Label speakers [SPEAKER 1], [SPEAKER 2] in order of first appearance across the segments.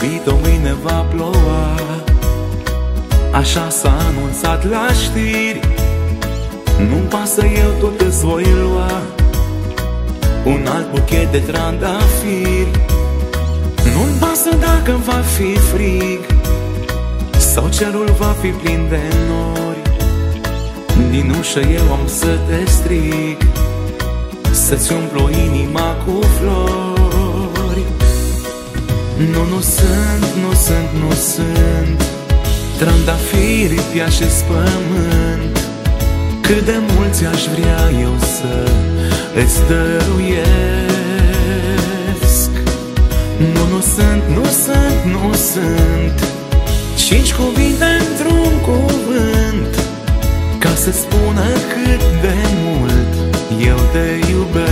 [SPEAKER 1] Iubito, mâine va ploua, așa s-a anunțat la știri. Nu-mi pasă, eu tot îți voi lua un alt buchet de trandafiri. Nu-mi pasă dacă va fi frig sau cerul va fi plin de nori. Din ușă eu am să te strig, să-ți umplu inima cu flori. Nu sunt trandafiri, piașe-s pământ. Cât de mulți aș vrea eu să îți dăruiesc. Nu sunt 5 cuvinte într-un cuvânt ca să spună cât de mult eu te iubesc.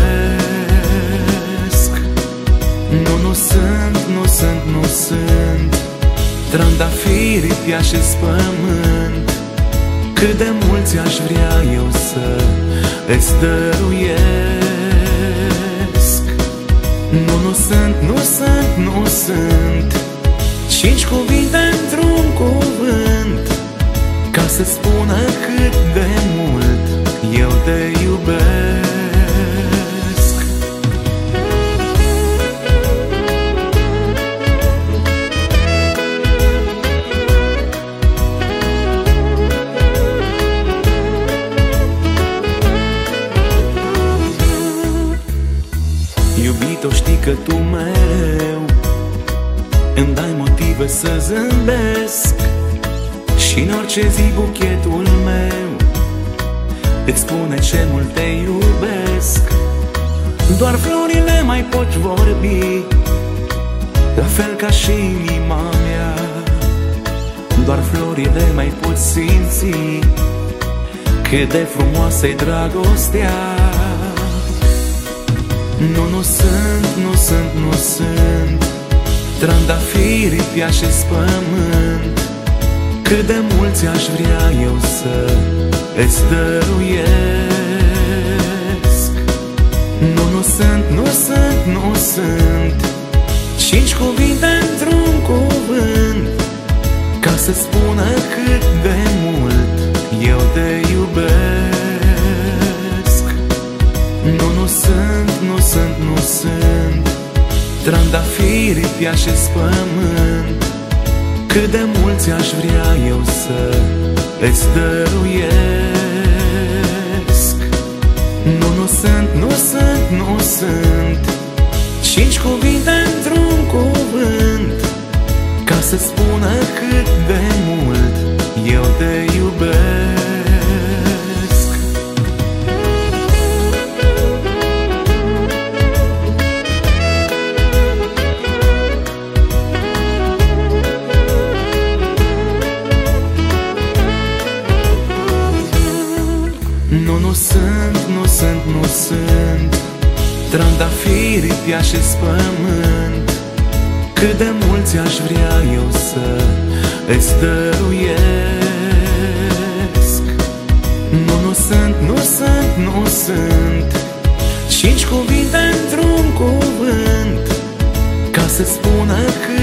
[SPEAKER 1] Nu sunt trandafiri, piașe-s pământ. Cât de mulți aș vrea eu să îți dăruiesc. Nu sunt 5 cuvinte într-un cuvânt ca să spună cât de mult eu te iubesc. Iubito, știi că tu mereu îmi dai motive să zâmbesc, și în orice zi buchetul meu îți spune ce mult te iubesc. Doar florile mai pot vorbi, la fel ca și inima mea. Doar florile mai pot simți cât de frumoasă-i dragostea. Nu sunt trandafiri, piașe-s pământ. Cât de mulți aș vrea eu să îți dăruiesc. Nu sunt 5 cuvinte într-un cuvânt ca să spună cât de mult eu te iubesc. Nu sunt trandafiri, piașe-s pământ. Cât de mulți aș vrea eu să îți dăruiesc. Nu sunt 5 cuvinte într-un cuvânt ca să spună cât de mult eu te iubesc. Nu sunt trandafiri, piașe-s pământ. Cât de mulți aș vrea eu să îți dăruiesc. Nu sunt 5 cuvinte într-un cuvânt ca să spună cât